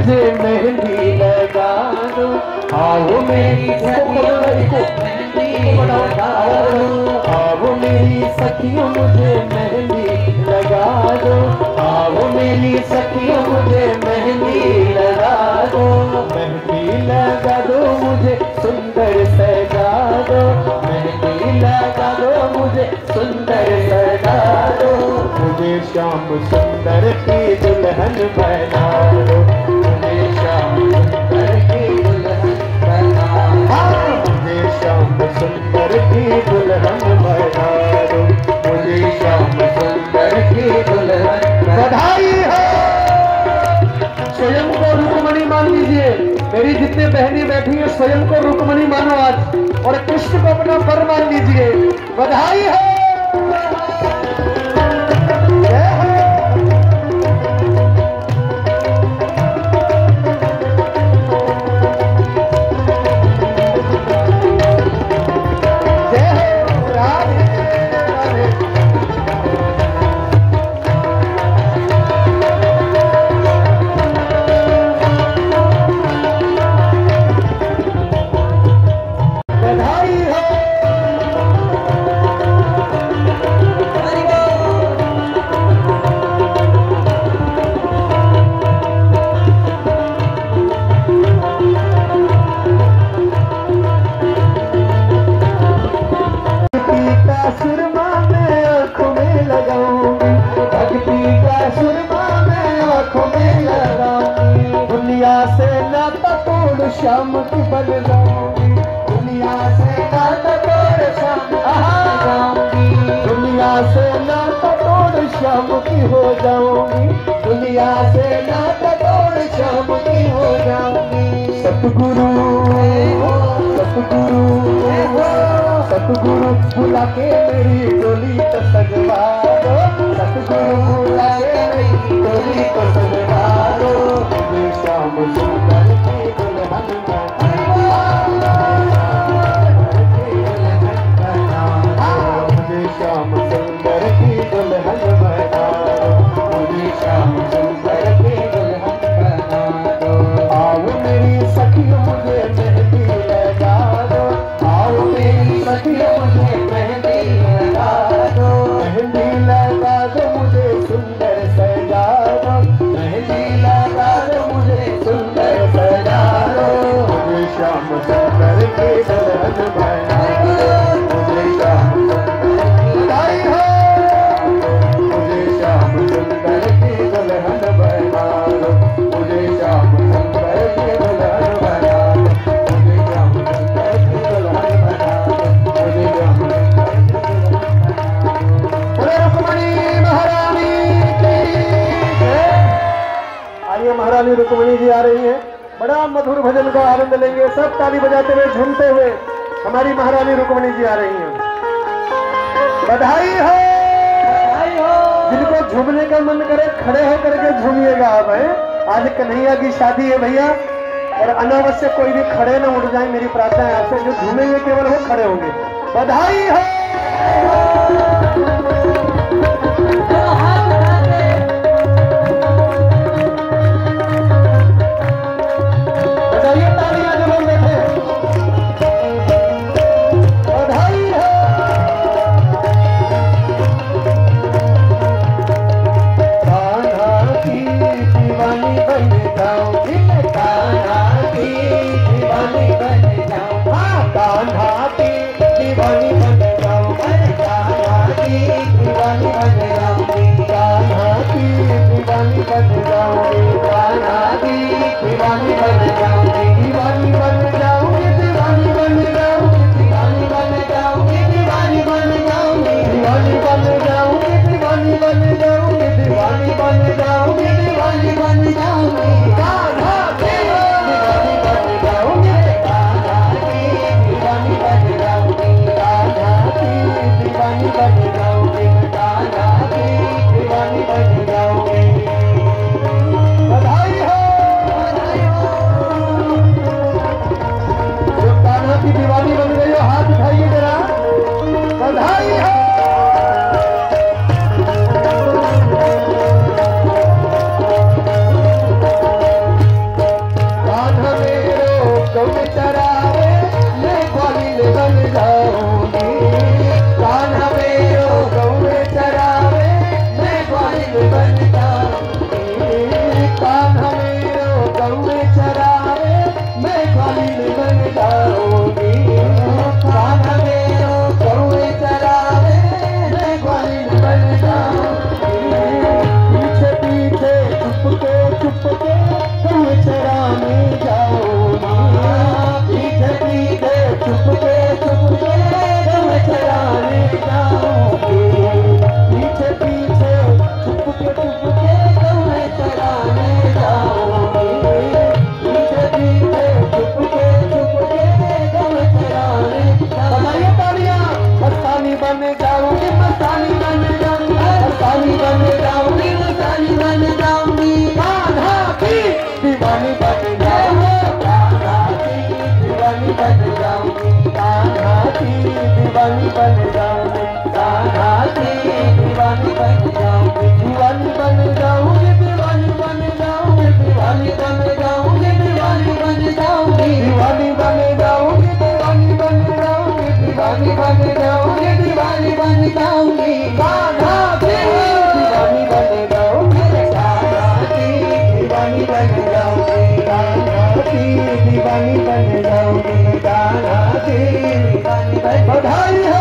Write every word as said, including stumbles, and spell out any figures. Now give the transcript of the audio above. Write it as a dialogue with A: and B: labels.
A: मुझे मेहंदी लगा दो, आओ मेरी सखियों मुझे मेहंदी लगा दो, आओ मेरी सखियों मुझे मेहंदी लगा दो, आओ मेरी सखियों मुझे मेहंदी लगा दो, मेहंदी लगा दो मुझे सुंदर सजा दो, मेहंदी लगा दो मुझे सुंदर सजा दो, मुझे श्याम सुंदर की दुल्हन बना दो, मुझे श्याम सुंदर की दुल्हन बना दो, मुझे श्याम सुंदर की दुल्हन बना दो, मुझे श्याम सुंदर की दुल्हन। बधाई है। स्वयं को रुक्मणी मान लीजिए, मेरी जितने बहनें बैठी हैं स्वयं को रुक्मणी मानो आज, और कृष्ण को अपना वर मान लीजिए। बधाई है। श्याम की बन जाऊंगी, दुनिया से नाता तोड़ श्याम जाऊंगी, दुनिया से नाता तोड़ श्याम की हो जाऊंगी, दुनिया से नाता तोड़ श्याम की हो जाऊंगी। सतगुरु सतगुरु सतगुरु बुला के मेरी डोली तो सजवा दो, सतगुरु बुला के मेरी डोली तो सजवा दो, मुझे श्याम सुंदर की दुल्हन श्याम सुंदर की दुल्हन बना दो, मुझे श्याम सुंदर की दुल्हन बना दो, आओ मेरी सखियों मुझे मेहंदी लगा दो, आओ मेरी सखियों मुझे मेहंदी लगा दो, मेहंदी लगा दो मुझे सुंदर सजा दो, मेहंदी लगा दो मुझे सुंदर सजा दो, मुझे श्याम सुंदर की दुल्हन बना दो, मुझे श्याम महारानी रुक्मणी जी आ रही है। बड़ा मधुर भजन का आनंद लेंगे सब, ताली बजाते हुए झूमते हुए हमारी महारानी रुक्मणी जी आ रही हैं। बधाई हो, बधाई हो। जिनको झूमने का मन करे खड़े होकर के झूमिएगा आप, है आज कन्हैया की शादी है भैया, और अनावश्यक कोई भी खड़े न उठ जाए, मेरी प्रार्थना है आपसे, जो झूमेंगे केवल वो खड़े होंगे। बधाई हो। कान्हा की दीवानी बन जाऊं, कान्हा की की दीवानी बन जाऊंगी गाना की दीवानी बन बधाई है